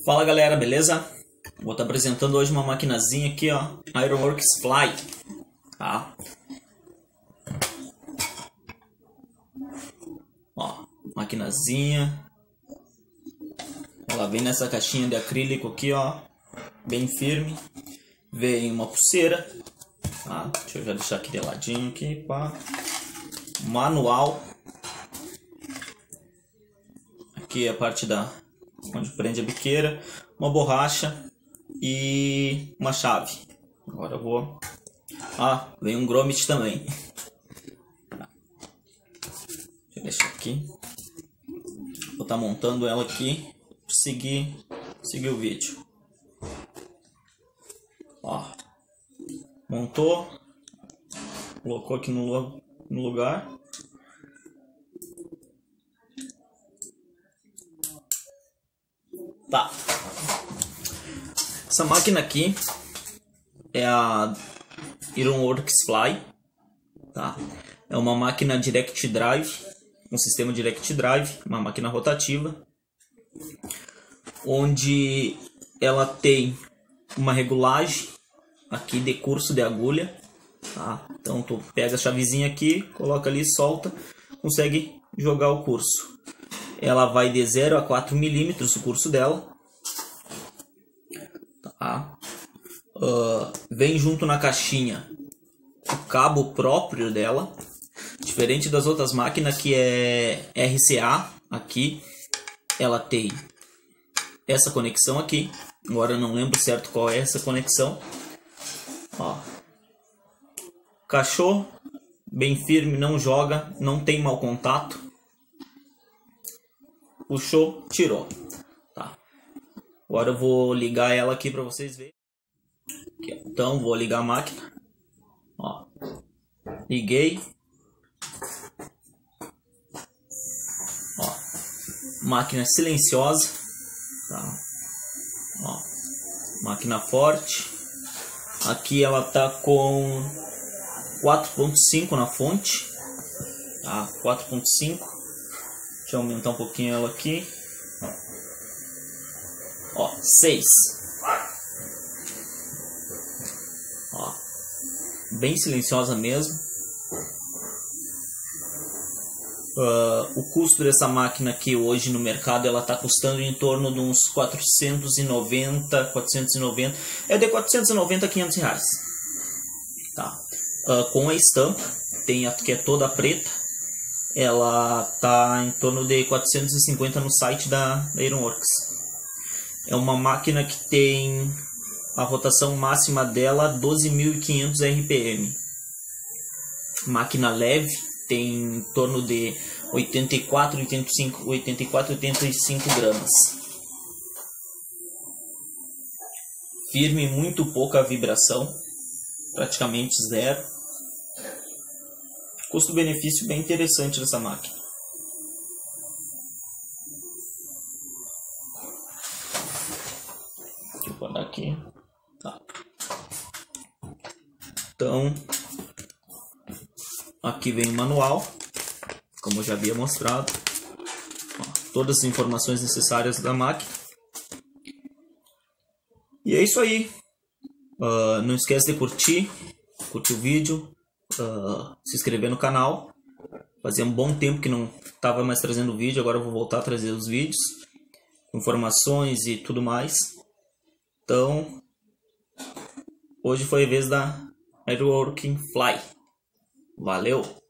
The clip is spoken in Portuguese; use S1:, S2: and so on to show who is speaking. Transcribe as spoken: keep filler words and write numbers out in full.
S1: Fala galera, beleza? Vou estar apresentando hoje uma maquinazinha aqui, ó, Ironworks Fly, tá? Ó, maquinazinha. Ela vem nessa caixinha de acrílico aqui, ó, bem firme. Vem uma pulseira, tá? Deixa eu já deixar aqui de ladinho aqui, pá. Manual. Aqui é a parte da onde prende a biqueira, uma borracha e uma chave. Agora eu vou... Ah, vem um grommet também. Deixa eu deixar aqui. Vou estar montando ela aqui para seguir, seguir o vídeo. Ó, montou, colocou aqui no, no lugar. Tá. Essa máquina aqui é a Ironworks Fly, tá? É uma máquina Direct Drive, um sistema Direct Drive, uma máquina rotativa, onde ela tem uma regulagem aqui de curso de agulha, tá? Então tu pega a chavezinha aqui, coloca ali, solta, consegue jogar o curso. Ela vai de zero a quatro milímetros o curso dela. Tá. Uh, vem junto na caixinha o cabo próprio dela. Diferente das outras máquinas que é R C A, aqui ela tem essa conexão aqui. Agora eu não lembro certo qual é essa conexão. Ó. Cachorro bem firme, não joga, não tem mau contato. Puxou, tirou. Tá. Agora eu vou ligar ela aqui para vocês verem. Aqui, então vou ligar a máquina. Ó. Liguei. Ó. Máquina silenciosa. Tá. Ó. Máquina forte. Aqui ela tá com quatro ponto cinco na fonte. Tá. quatro ponto cinco. Deixa eu aumentar um pouquinho ela aqui. Ó, seis. Ó, bem silenciosa mesmo. Uh, o custo dessa máquina aqui hoje no mercado, ela está custando em torno de uns quatrocentos e noventa, quatrocentos e noventa, é de quatrocentos e noventa a quinhentos reais. Tá. Uh, com a estampa, tem a que é toda preta. Ela tá em torno de quatrocentos e cinquenta no site da, da Ironworks. É uma máquina que tem a rotação máxima dela doze mil e quinhentos R P M. Máquina leve, tem em torno de oitenta e quatro, oitenta e cinco, oitenta e quatro, oitenta e cinco gramas. Firme, muito pouca vibração, praticamente zero. Custo-benefício bem interessante dessa máquina. Deixa eu botar aqui. Tá. Então, aqui vem o manual, como eu já havia mostrado. Ó, todas as informações necessárias da máquina. E é isso aí. Uh, não esquece de curtir, curtir o vídeo. Uh, se inscrever no canal. Fazia um bom tempo que não estava mais trazendo vídeo, agora eu vou voltar a trazer os vídeos, informações e tudo mais. Então, hoje foi a vez da Ironworks Fly. Valeu!